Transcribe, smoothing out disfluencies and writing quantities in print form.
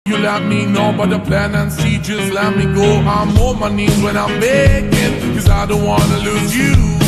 You let me know about the plan and see, just let me go. I'm on my knees when I'm begging, cause I don't wanna lose you.